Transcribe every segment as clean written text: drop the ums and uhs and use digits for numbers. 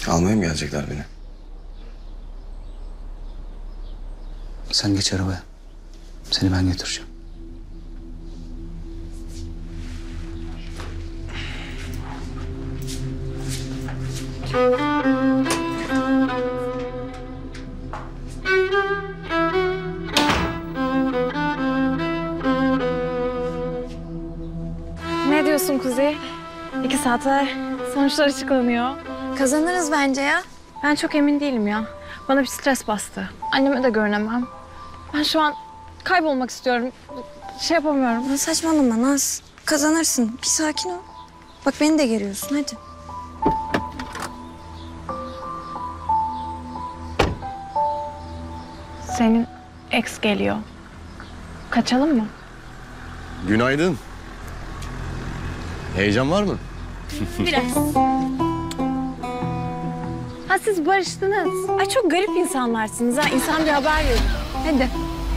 Almaya mı gelecekler beni? Sen geç arabaya. Seni ben götüreceğim. Ne diyorsun Kuzey? 2 saate sonuçlar açıklanıyor. Kazanırız bence ya. Ben çok emin değilim ya. Bana bir stres bastı. Anneme de görünemem. Ben şu an kaybolmak istiyorum. Şey yapamıyorum. Lan saçmalama Naz. Kazanırsın. Bir sakin ol. Bak beni de geriyorsun hadi. Senin ex geliyor. Kaçalım mı? Günaydın. Heyecan var mı? Biraz. Ha siz barıştınız. Ay çok garip insanlarsınız ha. İnsan bir haber verir. Hadi.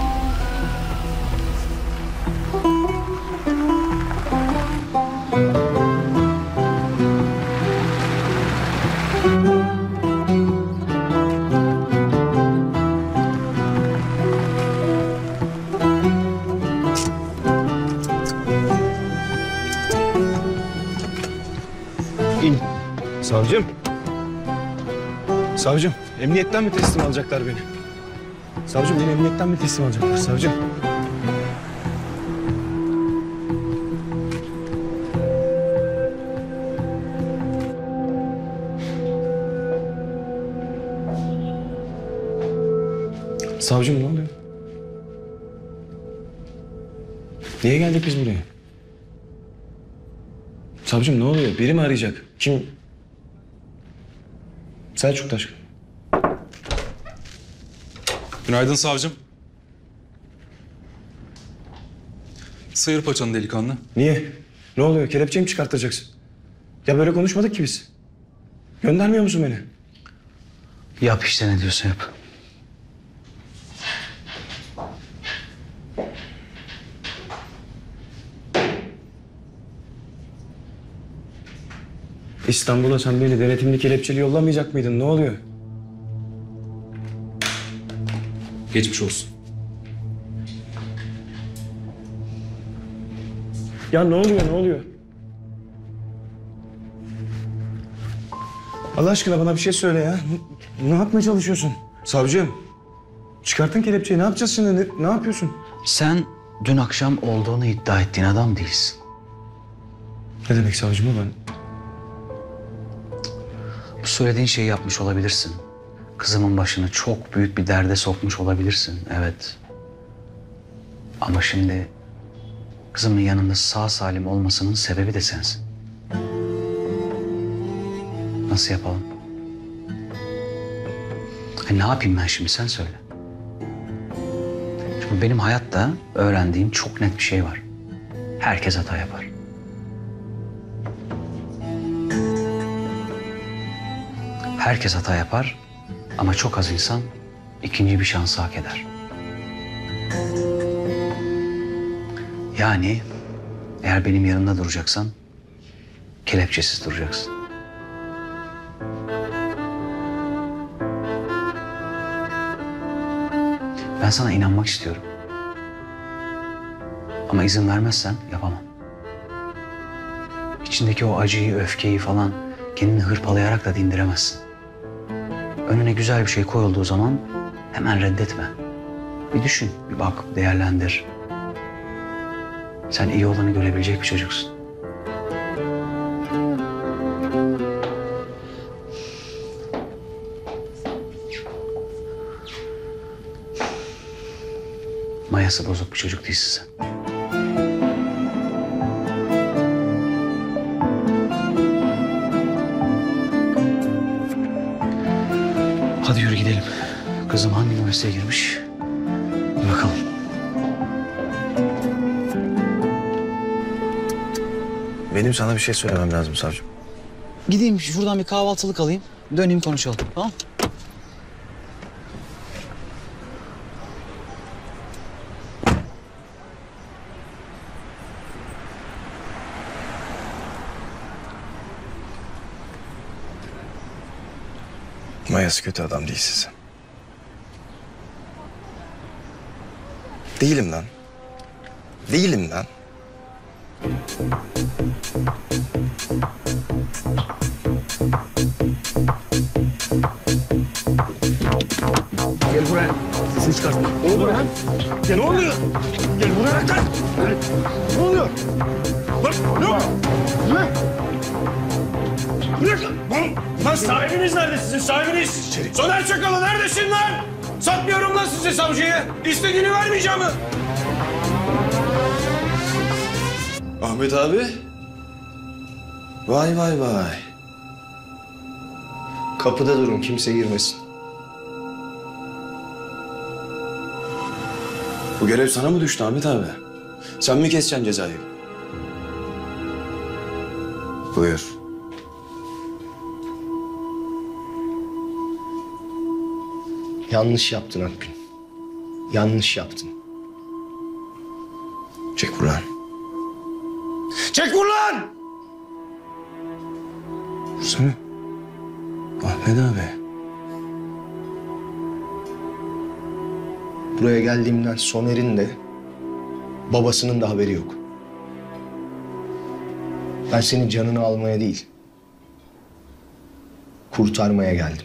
İn. Savcım. Savcım, emniyetten mi teslim alacaklar beni? Savcım, beni emniyetten mi teslim alacaklar? Savcım. Savcım ne oluyor? Niye geldik biz buraya? Savcım ne oluyor? Biri mi arayacak? Kim? Selçuk Taşkın. Günaydın savcım. Sıyır paçanı delikanlı. Niye? Ne oluyor? Kelepçeyi mi çıkartacaksın? Ya böyle konuşmadık ki biz. Göndermiyor musun beni? Yap işte ne diyorsa yap. İstanbul'a sen beni denetimli kelepçeli yollamayacak mıydın? Ne oluyor? Geçmiş olsun. Ya ne oluyor? Ne oluyor? Allah aşkına bana bir şey söyle ya. Ne yapmaya çalışıyorsun? Savcım. Çıkartın kelepçeyi. Ne yapacağız şimdi? Ne yapıyorsun? Sen dün akşam olduğunu iddia ettiğin adam değilsin. Ne demek savcım o ben? Bu söylediğin şeyi yapmış olabilirsin. Kızımın başını çok büyük bir derde sokmuş olabilirsin. Evet. Ama şimdi kızımın yanında sağ salim olmasının sebebi de sensin. Nasıl yapalım? Ne yapayım ben şimdi sen söyle. Çünkü benim hayatta öğrendiğim çok net bir şey var. Herkes hata yapar. Herkes hata yapar ama çok az insan ikinci bir şansı hak eder. Yani eğer benim yanımda duracaksan kelepçesiz duracaksın. Ben sana inanmak istiyorum. Ama izin vermezsen yapamam. İçindeki o acıyı, öfkeyi falan kendini hırpalayarak da dindiremezsin. Önüne güzel bir şey koyulduğu zaman hemen reddetme. Bir düşün, bir bak, değerlendir. Sen iyi olanı görebilecek bir çocuksun. Mayası bozuk bir çocuk değilsin sen. Hadi yürü gidelim. Kızım hangi üniversiteye girmiş? Bir bakalım. Benim sana bir şey söylemem lazım savcım. Gideyim şuradan bir kahvaltılık alayım. Döneyim konuşalım, tamam? Mayası kötü adam değilsin sen. Değilim lan. Değilim lan. Gel buraya. Sesini çıkartma. Ne oluyor lan? Ya ne oluyor? Gel buraya lan. Ne oluyor? Lan ne oluyor? Ne? Bırak lan sahibiniz nerede sizin sahibiniz? Soner Çakalı neredesin lan? Satmıyorum lan size savcıyı. İstediğini vermeyeceğim mi? Ahmet abi. Vay vay vay. Kapıda durun, kimse girmesin. Bu görev sana mı düştü Ahmet abi? Sen mi keseceksin cezayı? Buyur. Yanlış yaptın Akgün. Yanlış yaptın. Çek vur lan. Çek vur lan! Vursana. Ahmet abi. Buraya geldiğimden Soner'in de babasının da haberi yok. Ben senin canını almaya değil, kurtarmaya geldim.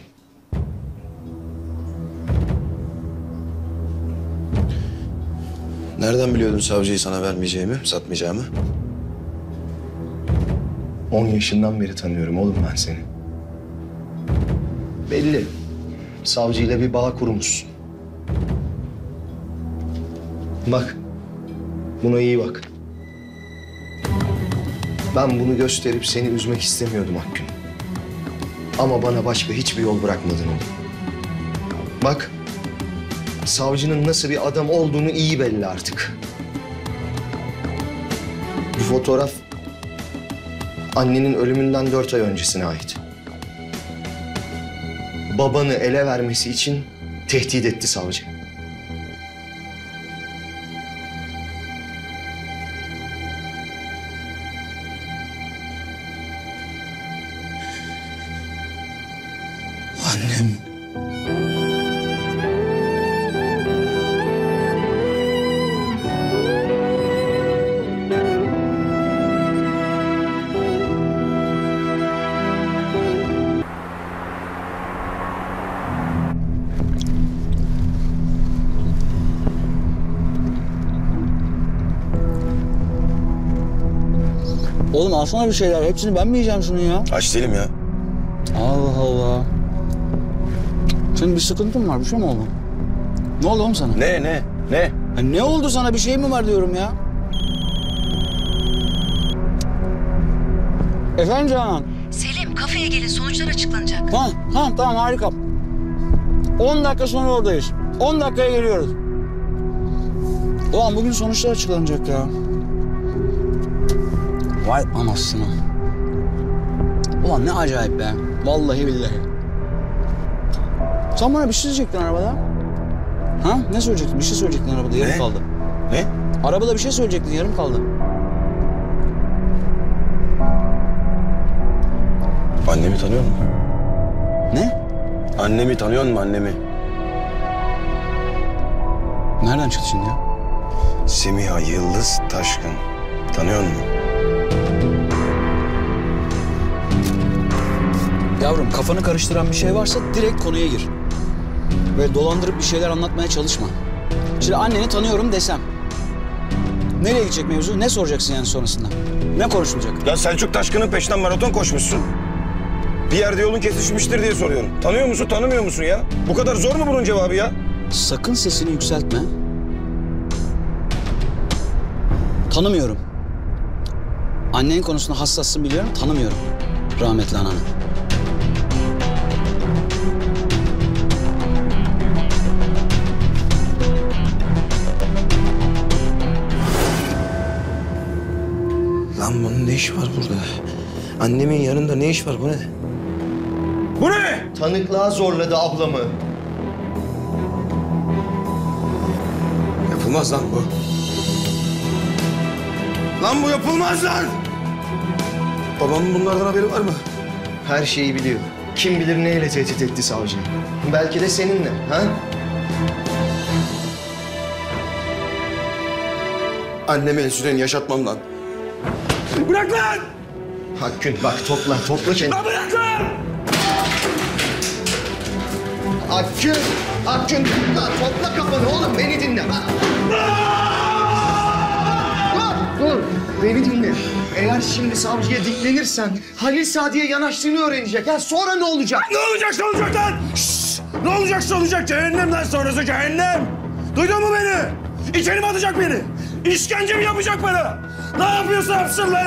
Nereden biliyordun savcıyı sana vermeyeceğimi, satmayacağımı? 10 yaşından beri tanıyorum oğlum ben seni. Belli. Savcıyla bir bağ kurmuşsun. Bak. Buna iyi bak. Ben bunu gösterip seni üzmek istemiyordum Akgün. Ama bana başka hiçbir yol bırakmadın oğlum. Bak. Savcının nasıl bir adam olduğunu iyi belli artık. Bu fotoğraf annenin ölümünden 4 ay öncesine ait. Babanı ele vermesi için tehdit etti savcı. Annem. Oğlum alsana bir şeyler. Hepsini ben mi yiyeceğim şunu ya? Aç değilim ya. Allah Allah. Senin bir sıkıntın var. Bir şey mi oldu? Ne oldu oğlum sana? Ne? Ya ne oldu sana? Bir şey mi var diyorum ya? Efendim Canan? Selim, kafeye gelin, sonuçlar açıklanacak. Tamam harika. 10 dakika sonra oradayız. 10 dakikaya geliyoruz. Ulan bugün sonuçlar açıklanacak ya. Vay anasını. Ulan ne acayip be. Vallahi billahi. Sen bana bir şey söyleyecektin arabada. Ha? Ne söyleyecektin? Bir şey söyleyecektin arabada. Yarım Ne? kaldı. Ne? Arabada bir şey söyleyecektin. Yarım kaldı. Annemi tanıyor musun? Ne? Annemi tanıyor musun annemi? Nereden çıktı şimdi ya? Semiha Yıldız Taşkın. Tanıyor musun? Yavrum kafanı karıştıran bir şey varsa direkt konuya gir. Böyle dolandırıp bir şeyler anlatmaya çalışma. Şimdi anneni tanıyorum desem. Nereye gidecek mevzu? Ne soracaksın yani sonrasında? Ne konuşulacak? Ya Selçuk Taşkın'ın peşinden maraton koşmuşsun. Bir yerde yolun kesişmiştir diye soruyorum. Tanıyor musun, tanımıyor musun ya? Bu kadar zor mu bunun cevabı ya? Sakın sesini yükseltme. Tanımıyorum. Annenin konusunda hassassın biliyorum, tanımıyorum. Rahmetli ananı. Lan bunun ne işi var burada? Annemin yanında ne iş var bu ne? Bu ne? Tanıklığa zorladı ablamı. Yapılmaz lan bu. Lan bu yapılmaz lan! Babamın bunlardan haberi var mı? Her şeyi biliyor. Kim bilir neyle tehdit etti savcıyı. Belki de seninle, ha? Annemi el süreni yaşatmam lan. Bırak lan! Akgün bak topla kendini. Lan bırak lan! Akgün lan topla kafanı oğlum beni dinle. Dur beni dinle. Eğer şimdi savcıya diklenirsen Halil Sadi'ye yanaştığını öğrenecek. Ya sonra ne olacak? Ne olacaksa olacak lan! Şşş! Ne olacaksa olacak. Cehennemden sonrası cehennem. Duydun mu beni? İçeri mi atacak beni? İşkence mi yapacak bana? Ne yapıyorsa yapsın lan!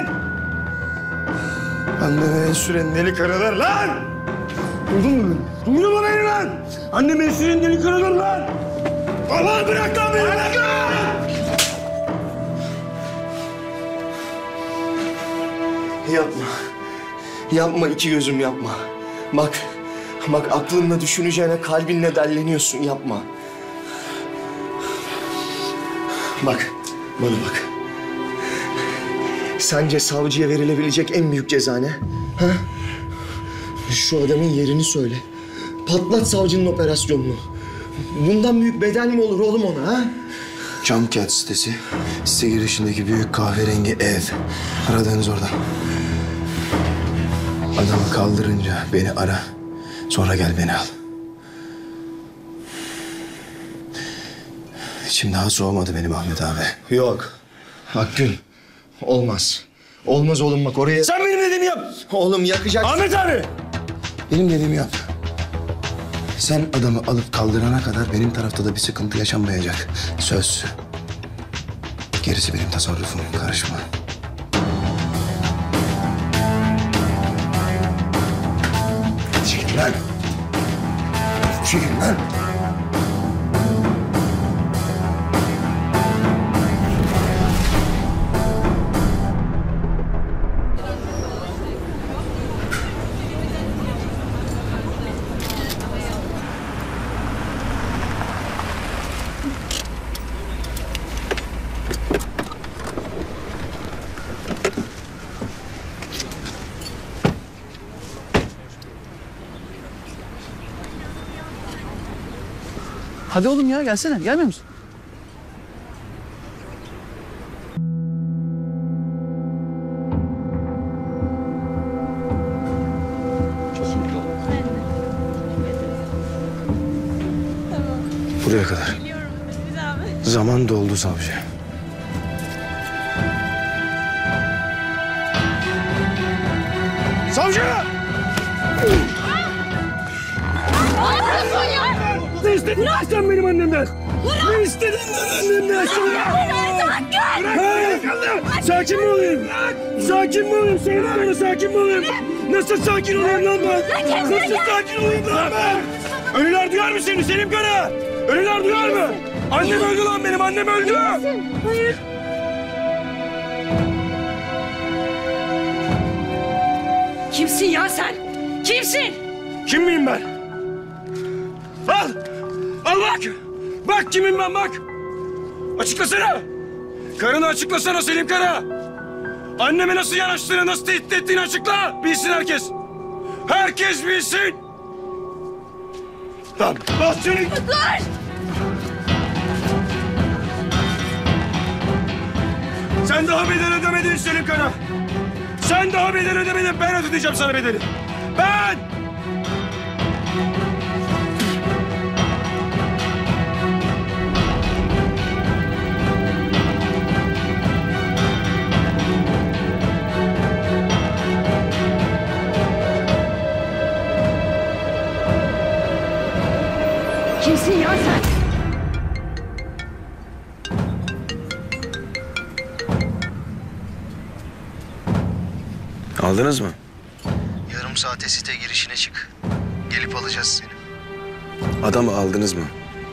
Anneme el süren deli karılar lan! Duydun mu beni? Duydun mu beni lan? Anneme el süren deli karılar lan! Allah bırak lan beni! Yapma. Yapma iki gözüm yapma. Bak aklınla düşüneceğine kalbinle delleniyorsun yapma. Bak bana bak. Sence savcıya verilebilecek en büyük ceza ne? Ha? Şu adamın yerini söyle. Patlat savcının operasyonunu. Bundan büyük bedel mi olur oğlum ona ha? Camcat sitesi. Site girişindeki büyük kahverengi ev. Aradığınız orada. Adamı kaldırınca beni ara. Sonra gel beni al. İçim daha soğumadı benim Ahmet abi. Yok. Akgün. Olmaz. Olmaz oğlum bak oraya... Sen benim dediğimi yap! Oğlum yakacaksın. Ahmet abi! Benim dediğimi yap. Sen adamı alıp kaldırana kadar benim tarafta da bir sıkıntı yaşanmayacak. Söz. Gerisi benim tasarrufum. Karışma. Çekil lan. Çekil lan. Hadi oğlum ya gelsene. Gelmiyor musun? Buraya kadar. Zaman doldu savcı. Savcı! Ne istedin lan sen benim annemden? Ne istedin lan annemden? Bırak! Sakin mi olayım? Sakin mi olayım? Söyle bana sakin mi olayım? Nasıl sakin olayım lan ben? Nasıl sakin olayım lan ben? Ölüler duyar mı seni Selim Kara? Ölüler duyar mı? Annem öldü lan benim, annem öldü. Hayır. Kimsin ya sen? Kimsin? Kim miyim ben? Al! Al bak! Bak kimim ben bak! Açıklasana! Karını açıklasana Selim Kara! Anneme nasıl yanaştığını, nasıl tehdit ettiğini açıkla! Bilsin herkes! Herkes bilsin! Lan bas seni! Dur! Sen daha bedel ödemedin Selim Kara! Sen daha bedel ödemedin, ben ödeyeceğim sana bedeli! Ben! Kimsin ya sen? Aldınız mı? Yarım saate site girişine çık. Gelip alacağız seni. Adamı aldınız mı?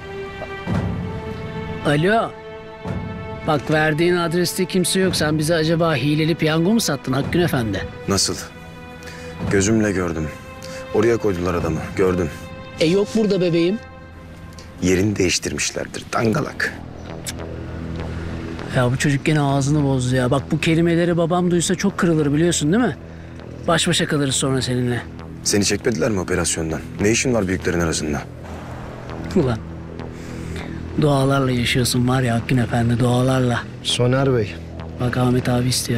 Alo. Bak verdiğin adreste kimse yok. Sen bize acaba hileli piyango mu sattın Hakkın Efendi? Nasıl? Gözümle gördüm. Oraya koydular adamı. Gördüm. Yok burada bebeğim. Yerini değiştirmişlerdir. Dangalak. Ya bu çocuk gene ağzını bozdu ya. Bak bu kelimeleri babam duysa çok kırılır biliyorsun değil mi? Baş başa kalırız sonra seninle. Seni çekmediler mi operasyondan? Ne işin var büyüklerin arasında? Ulan. Dualarla yaşıyorsun var ya Hakkın Efendi, dualarla. Soner Bey, Bak Ahmet abi istiyor.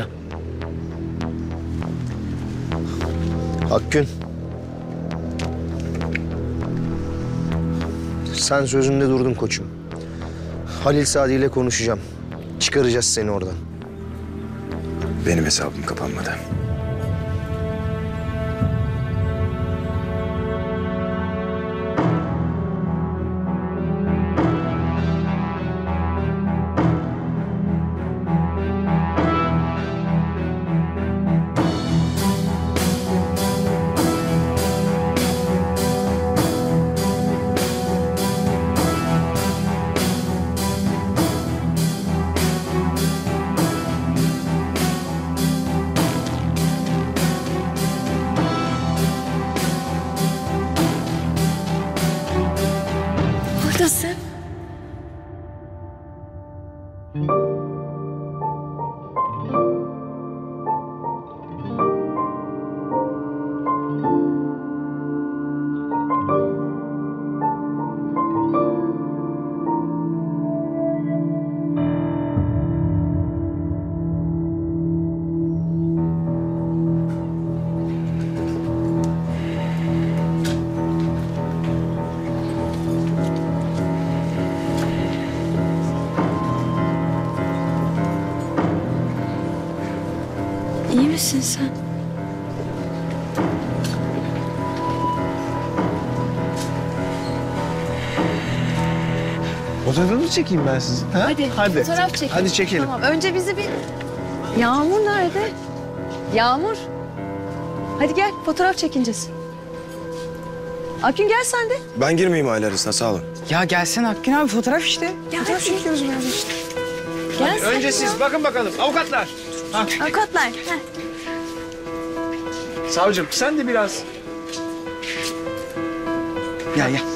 Akgün. Sen sözünde durdun koçum. Halil Sadi ile konuşacağım. Çıkaracağız seni oradan. Benim hesabım kapanmadı. Buradasın. İyi misin sen? Fotoğrafını çekeyim ben sizin. Ha? Hadi. Fotoğraf çekelim. Hadi çekelim. Tamam. Önce bizi bir... Yağmur nerede? Yağmur. Hadi gel fotoğraf çekineceğiz. Akgün gel sen de. Ben girmeyeyim aile arasına, sağ olun. Ya gelsene Hakkın abi, fotoğraf işte. Fotoğraf çekiyoruz biraz işte. Gel sen. Önce siz bakın bakalım. Avukatlar. Avukatlar. Savcım sen de biraz. Gel gel.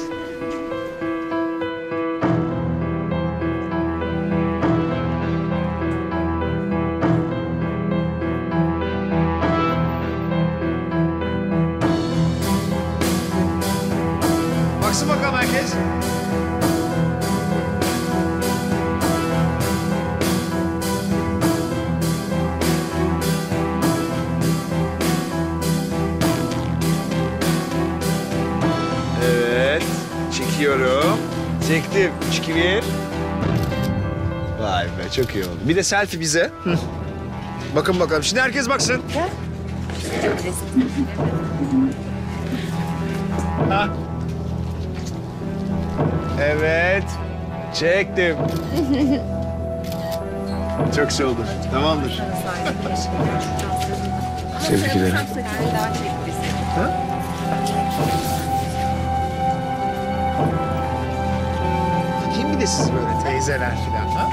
Baksın bakalım herkes. Evet. Çekiyorum. Çektim. 3, 2, 1. Vay be çok iyi oldu. Bir de selfie bize. Bakın bakalım. Şimdi herkes baksın. Ha. Evet. Çektim. Çok güzel oldu. Tamamdır. Tebrik ederim. Kim bir de siz böyle teyzeler falan ha?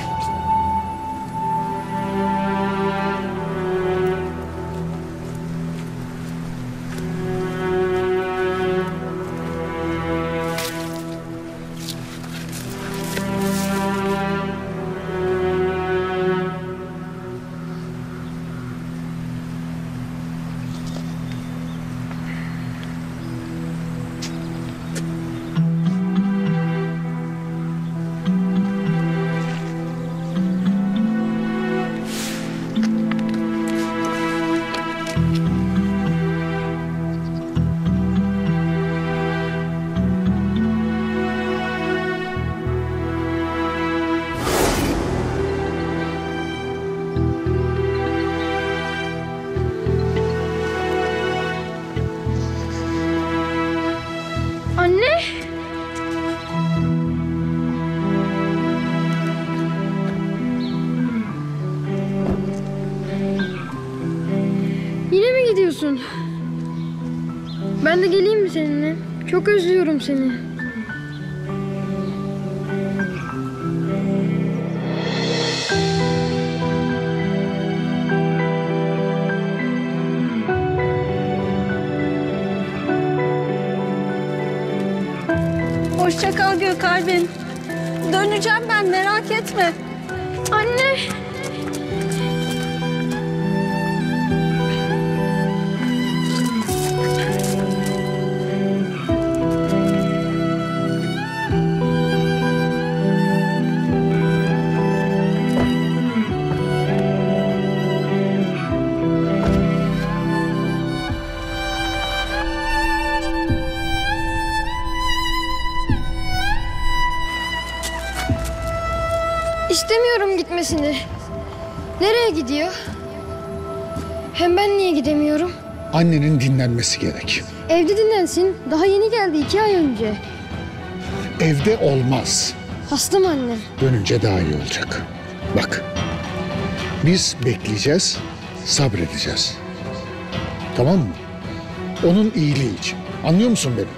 Anne. Yine mi gidiyorsun? Ben de geleyim mi seninle? Çok özlüyorum seni. Hoşça kal Gökalp'im. Döneceğim ben, merak etme. Anne! İstemiyorum gitmesini. Nereye gidiyor? Hem ben niye gidemiyorum? Annenin dinlenmesi gerek. Evde dinlensin. Daha yeni geldi 2 ay önce. Evde olmaz. Hasta mı annem? Dönünce daha iyi olacak. Bak, biz bekleyeceğiz, sabredeceğiz. Tamam mı? Onun iyiliği için. Anlıyor musun beni?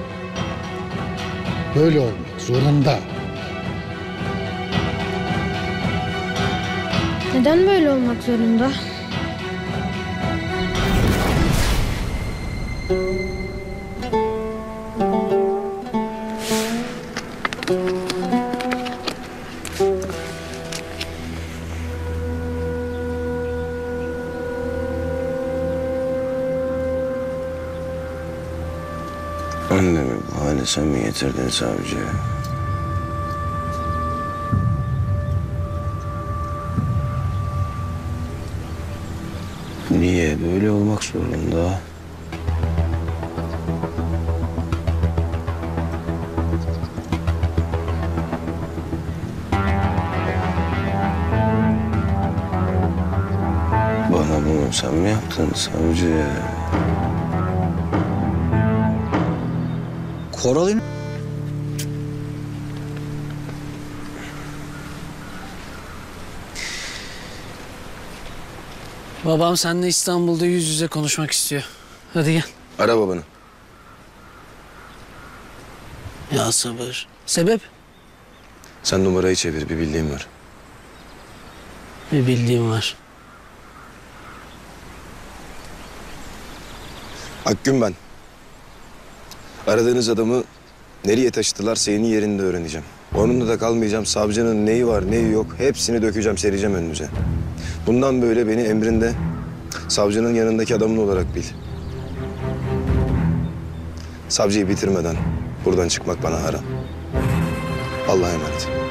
Böyle olmak zorunda. Neden böyle olmak zorunda? Annemi bu hale sen mi getirdin savcı? Niye böyle olmak zorunda? Bana bunu sen mi yaptın savcı? Koral'ın... Babam seninle İstanbul'da yüz yüze konuşmak istiyor. Hadi gel. Ara babanı. Ya sabır. Sebep? Sen numarayı çevir, bir bildiğim var. Bir bildiğim var. Akgün ben. Aradığınız adamı nereye taşıdılarsa yeni yerinde öğreneceğim. Onunla da kalmayacağım. Savcının neyi var neyi yok hepsini dökeceğim, sereceğim önünüze. Bundan böyle beni emrinde savcının yanındaki adamın olarak bil. Savcıyı bitirmeden buradan çıkmak bana haram. Allah'a emanet.